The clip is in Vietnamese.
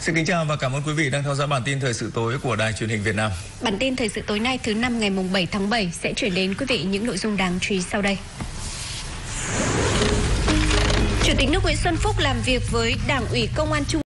Xin kính chào và cảm ơn quý vị đang theo dõi bản tin thời sự tối của Đài Truyền hình Việt Nam. Bản tin thời sự tối nay thứ năm ngày 7 tháng 7 sẽ chuyển đến quý vị những nội dung đáng chú ý sau đây. Chủ tịch nước Nguyễn Xuân Phúc làm việc với Đảng ủy Công an Trung